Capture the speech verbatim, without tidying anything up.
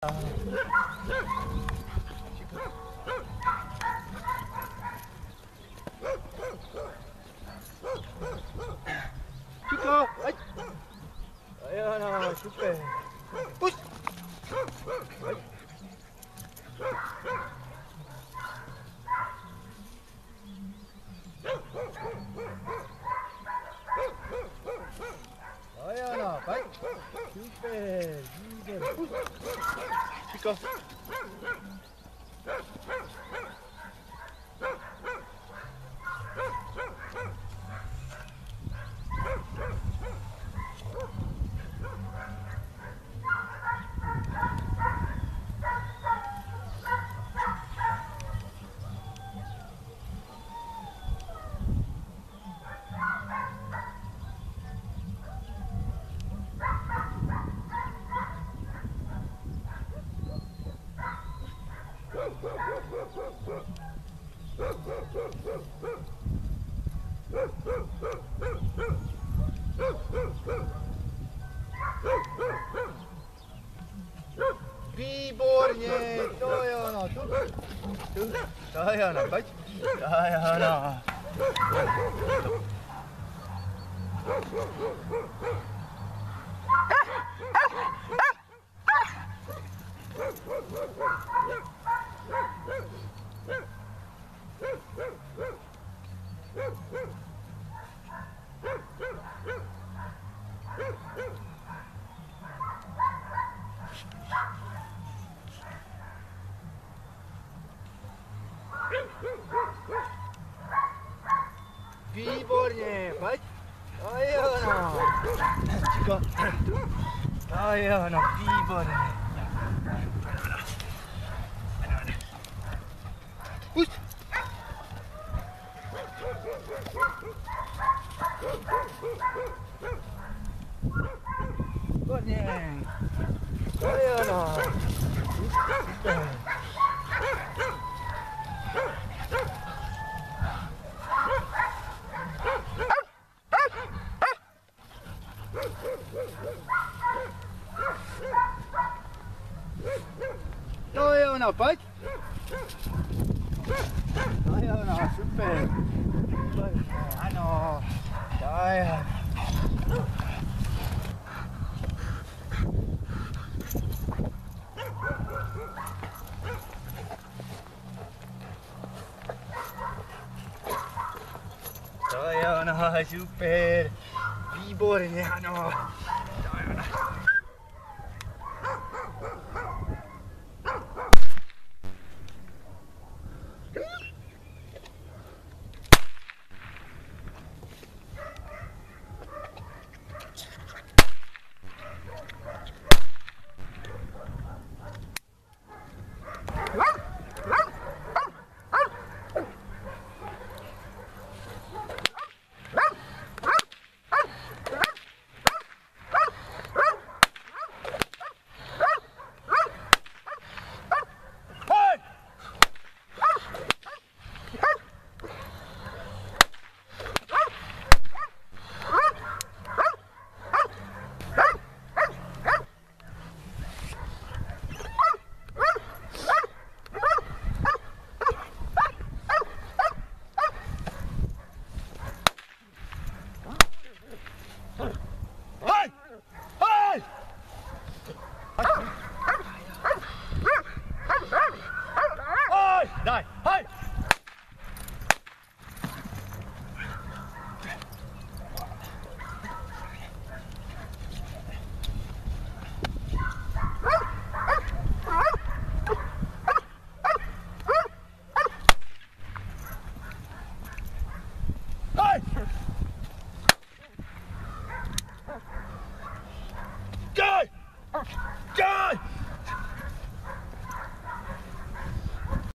Chico, ay. Ayan na, super. Push. Ay. Ayan na, bye. Super, super. Push. Chico. Výborně, to je ono, tu, tu, to je ono, pojď, to je ono. Výborně, pojď. To je ono. Čiko, to je ono, výborně. Pust. Výborně. To je ono. To je ono, pojď. To je ono, super. Ano, to je. To je ono, super. Výborně, ano.